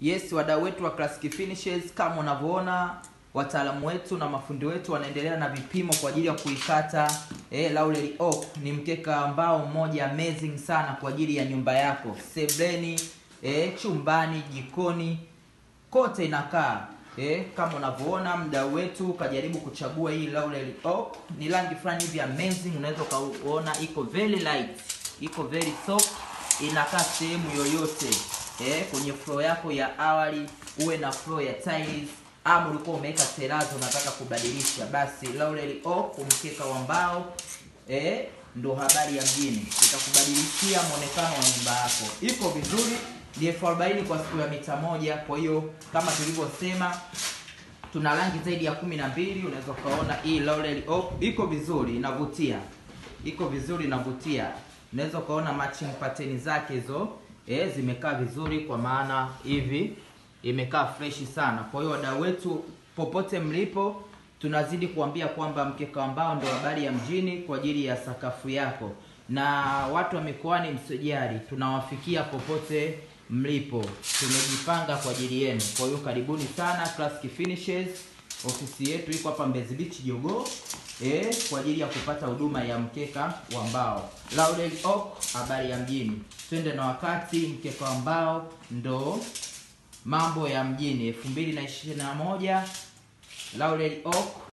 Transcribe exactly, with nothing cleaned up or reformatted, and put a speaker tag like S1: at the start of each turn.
S1: Yes, wadau wetu wa Classic Finishes, kama unavyoona wataalamu wetu na mafundi wetu wanaendelea na vipimo kwa ajili ya kuikata eh, laurel oak. Ni mkeka ambao mmoja amazing sana kwa ajili ya nyumba yako, sebleni, eh, chumbani, jikoni, kote inakaa. Eh, kama unavyoona mdau wetu kajaribu kuchagua hii laurel oak. Ni rangi fulani hivi amazing, unaweza kuona iko very light, iko very soft, inakaa sehemu yoyote. Eh, kwenye floor yako ya awali, uwe na floor ya tiles, ama ulikuwa umeweka terazo unataka kubadilisha, basi laurel oak mkeka wa mbao eh ndo habari ya mjini. Itakubadilishia muonekano wa nyumba yako. Iko vizuri, ni elfu arobaini kwa siku ya mita moja. Kwa hiyo kama tulivyosema tuna rangi zaidi ya kumi na mbili. Unaweza kaona hii laurel oak iko vizuri, inavutia. Iko vizuri, inavutia. Unaweza kaona matching pattern zake hizo eh zimekaa vizuri, kwa maana hivi imekaa fresh sana. Kwa hiyo wadau wetu popote mlipo, tunazidi kuambia kwamba mkeka ambao ndio habari ya mjini kwa ajili ya sakafu yako. Na watu wa mikoani msijali, tunawafikia popote mlipo. Tumejipanga kwa ajili yenu. Kwa hiyo karibuni sana Classic Finishes. Ofisi yetu iko hapa Mbezi Beach Jogoo, eh kwa ajili ya kupata huduma ya mkeka wa mbao. Laurel oak habari ya mjini. Twende na wakati, mkeka wa mbao ndo mambo ya mjini. elfu mbili na ishirini na moja Laurel oak